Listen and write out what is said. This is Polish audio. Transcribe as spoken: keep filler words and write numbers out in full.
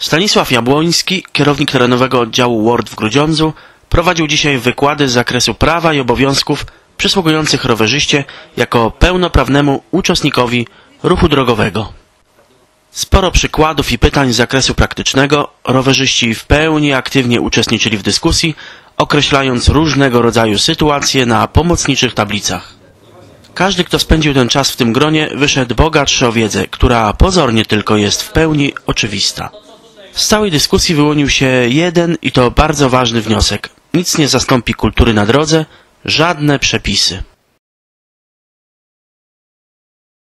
Stanisław Jabłoński, kierownik terenowego oddziału WORD w Grudziądzu, prowadził dzisiaj wykłady z zakresu prawa i obowiązków przysługujących rowerzyście jako pełnoprawnemu uczestnikowi ruchu drogowego. Sporo przykładów i pytań z zakresu praktycznego, rowerzyści w pełni aktywnie uczestniczyli w dyskusji, określając różnego rodzaju sytuacje na pomocniczych tablicach. Każdy, kto spędził ten czas w tym gronie, wyszedł bogatszy o wiedzę, która pozornie tylko jest w pełni oczywista. Z całej dyskusji wyłonił się jeden i to bardzo ważny wniosek. Nic nie zastąpi kultury na drodze, żadne przepisy.